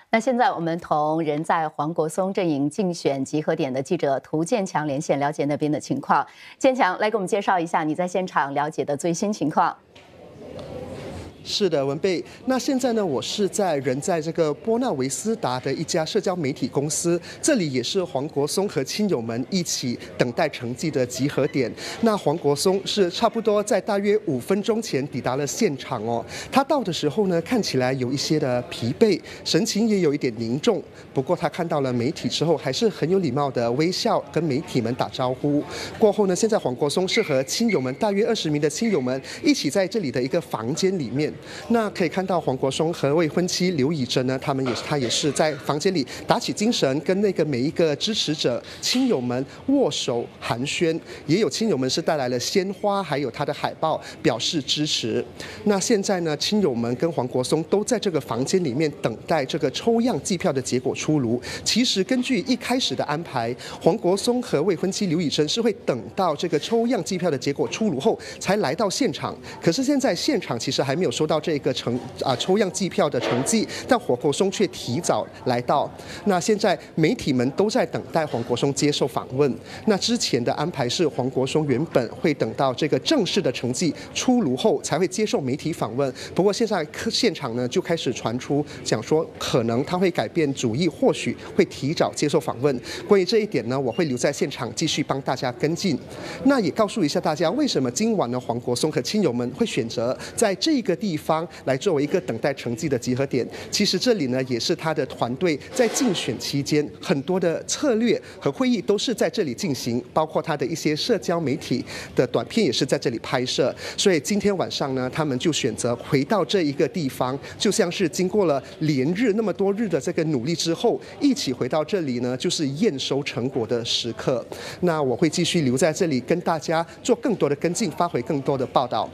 那现在我们同人在黄国松阵营竞选集合点的记者涂建强连线，了解那边的情况。建强，来给我们介绍一下你在现场了解的最新情况。 是的，文贝。那现在呢，我是人在这个波纳维斯达的一家社交媒体公司，这里也是黄国松和亲友们一起等待成绩的集合点。那黄国松是差不多在大约5分钟前抵达了现场哦。他到的时候呢，看起来有一些的疲惫，神情也有一点凝重。不过他看到了媒体之后，还是很有礼貌的微笑跟媒体们打招呼。过后呢，现在黄国松是和亲友们大约20名的亲友们一起在这里的一个房间里面。那可以看到黄国松和未婚妻刘以珍呢，他也是在房间里打起精神，跟那个每一个支持者亲友们握手寒暄，也有亲友们是带来了鲜花，还有他的海报表示支持。那现在呢，亲友们跟黄国松都在这个房间里面等待这个抽样计票的结果出炉。其实根据一开始的安排，黄国松和未婚妻刘以珍是会等到这个抽样计票的结果出炉后才来到现场。可是现在现场其实还没有收到这个抽样计票的成绩，但黄国松却提早来到。那现在媒体们都在等待黄国松接受访问。那之前的安排是黄国松原本会等到这个正式的成绩出炉后才会接受媒体访问。不过现在现场呢就开始传出讲说，可能他会改变主意，或许会提早接受访问。关于这一点呢，我会留在现场继续帮大家跟进。那也告诉一下大家，为什么今晚呢黄国松和亲友们会选择在这个地方来作为一个等待成绩的集合点。其实这里呢也是他的团队在竞选期间很多的策略和会议都是在这里进行，包括他的一些社交媒体的短片也是在这里拍摄。所以今天晚上呢，他们就选择回到这一个地方，就像是经过了连日那么多日的这个努力之后，一起回到这里呢，就是验收成果的时刻。那我会继续留在这里跟大家做更多的跟进，发回更多的报道。